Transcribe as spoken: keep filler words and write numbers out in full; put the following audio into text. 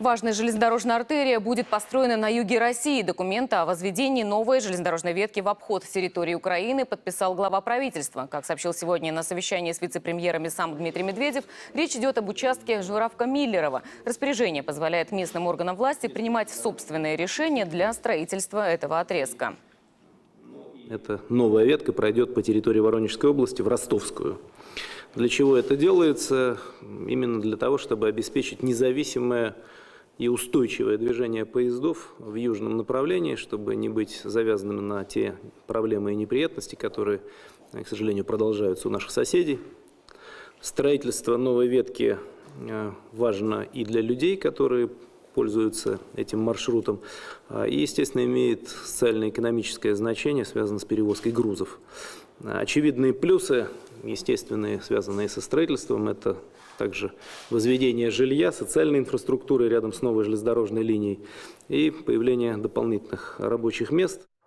Важная железнодорожная артерия будет построена на юге России. Документы о возведении новой железнодорожной ветки в обход территории Украины подписал глава правительства. Как сообщил сегодня на совещании с вице-премьерами сам Дмитрий Медведев, речь идет об участке Журавка-Миллерово. Распоряжение позволяет местным органам власти принимать собственные решения для строительства этого отрезка. Эта новая ветка пройдет по территории Воронежской области в Ростовскую. Для чего это делается? Именно для того, чтобы обеспечить независимое и устойчивое движение поездов в южном направлении, чтобы не быть завязанным на те проблемы и неприятности, которые, к сожалению, продолжаются у наших соседей. Строительство новой ветки важно и для людей, которые пользуются этим маршрутом, и, естественно, имеет социально-экономическое значение, связанное с перевозкой грузов. Очевидные плюсы, естественные, связанные со строительством, это также возведение жилья, социальной инфраструктуры рядом с новой железнодорожной линией и появление дополнительных рабочих мест.